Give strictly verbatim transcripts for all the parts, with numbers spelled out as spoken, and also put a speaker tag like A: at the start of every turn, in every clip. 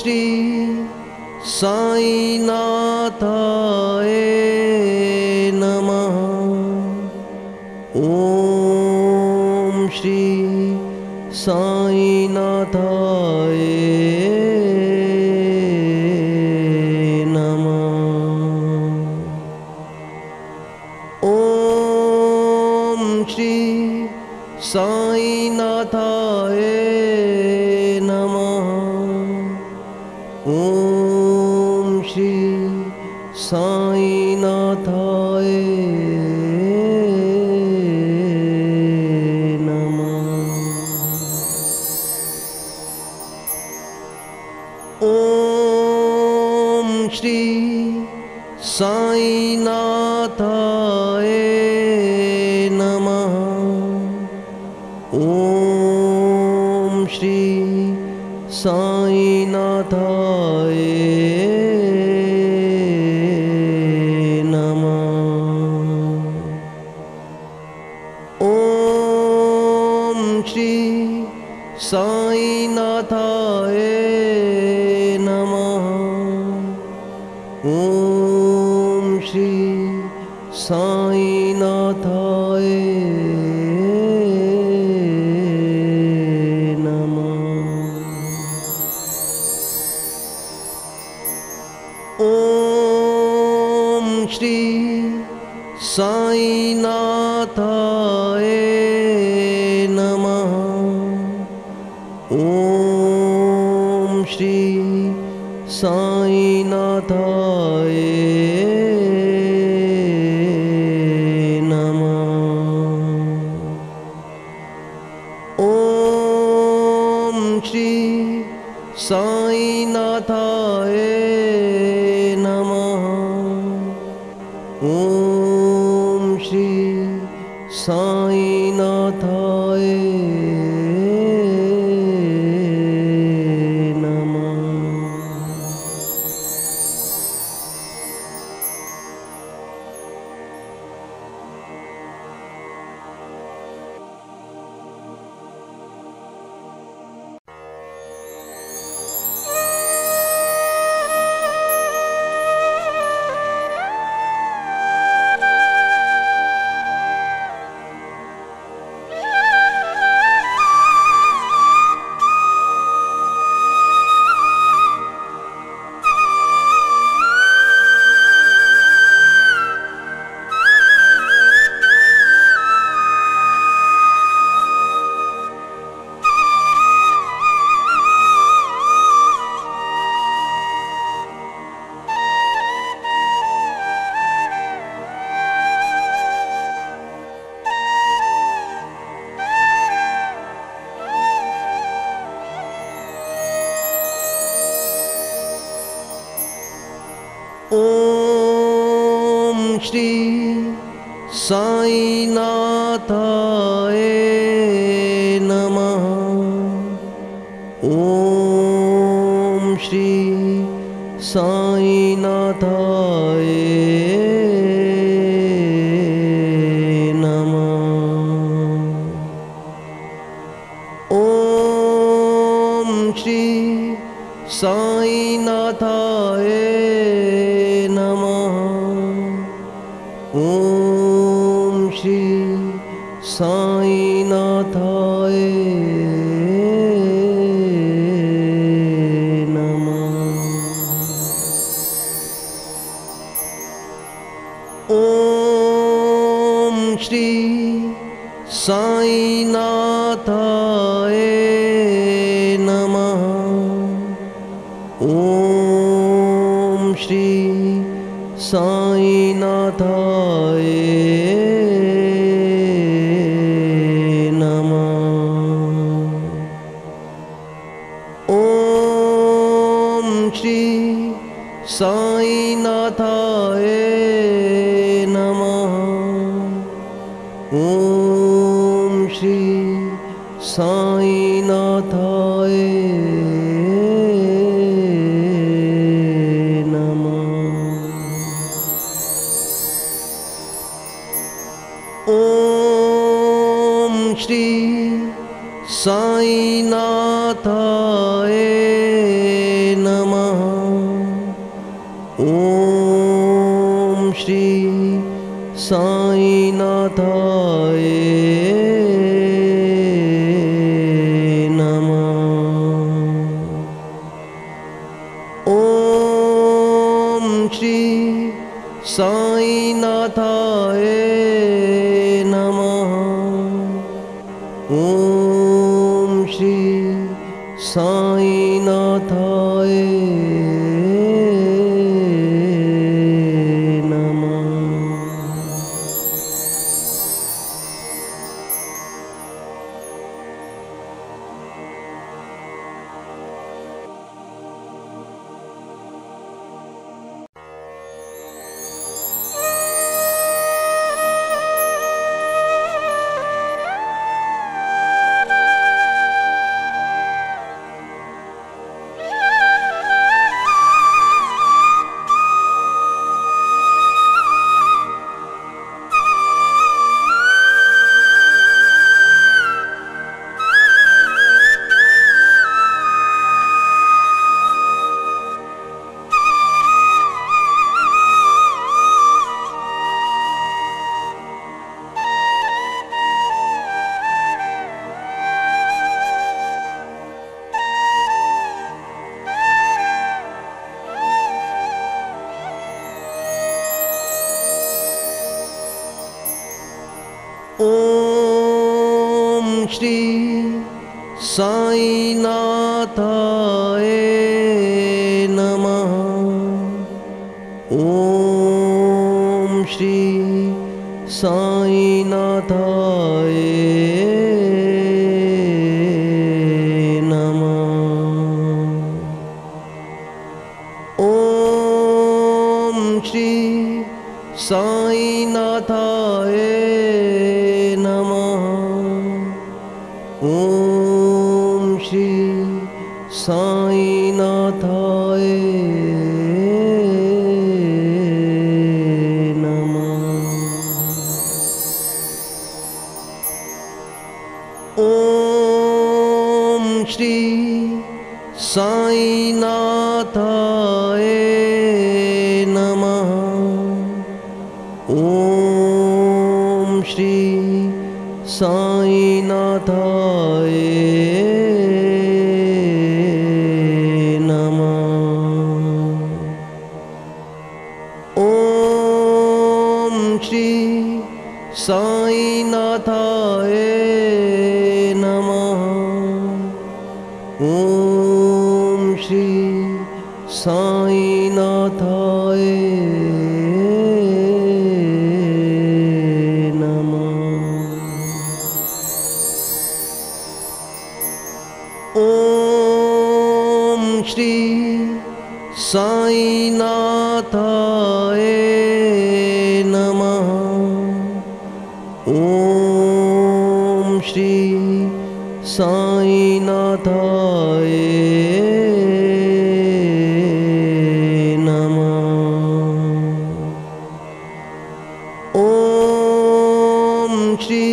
A: श्री साईनाथाय नमः। ओम श्री साईनाथाय नमः। ओम श्री साईनाथाय नमः। ओम श्री साईनाथाय नमः। ओम श्री साईनाथाय नमः। ओम श्री साईनाथाय नमः। ओम श्री साईनाथाय नमः। ओम श्री साईनाथाय ओम श्री साईनाथाय नमः। ओम श्री साईनाथाय नमः। ओम श्री साईनाथाय नमः। ओम श्री साईनाथाय ओम श्री साईनाथाय नमः। ओम श्री साईनाथाय नमः। ओम श्री साईनाथाय नमः। ओम श्री साईनाथाय नमः। ओम श्री साईनाथाय नमः। ओम श्री साईनाथाय नमः। ओम श्री साईनाथाय नमः। ओम श्री साईनाथाय ओम श्री साईनाथाय नमः। ॐ श्री साईनाथाय नमः। ॐ श्री साईनाथाय नमः। ॐ श्री साईनाथाय नमः। ॐ श्री साईनाथाय नमः। ॐ श्री साईनाथाय नमः। ॐ श्री साईनाथाय नमः। ॐ श्री साईनाथाय नमः। ॐ श्री साईनाथाय नमः। ॐ श्री साईनाथाय नमः। ॐ श्री साईनाथाय नमः। ॐ श्री साईनाथाय ॐ श्री साईनाथाय नमः। ॐ श्री साईनाथाय नमः। ॐ श्री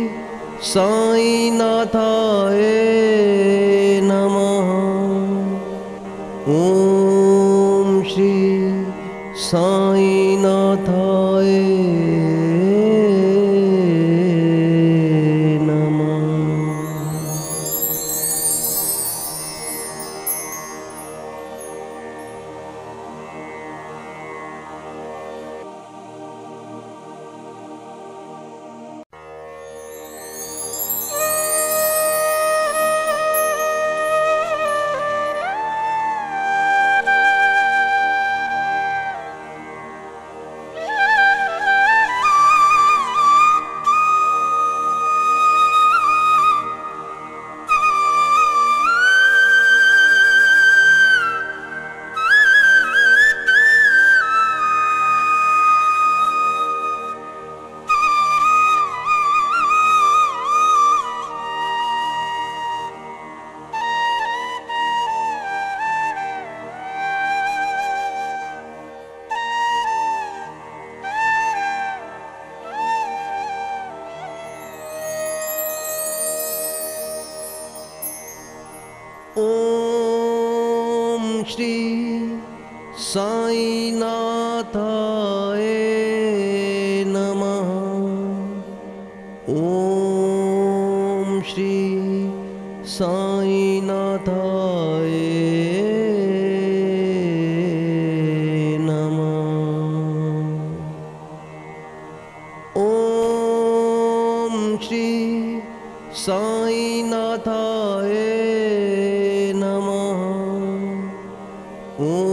A: साईनाथाय नमः। ॐ श्री साईनाथाय श्री साईनाथाय नमः। ॐ श्री साईनाथाय नमः। ॐ श्री साईनाथाय नमः। ॐ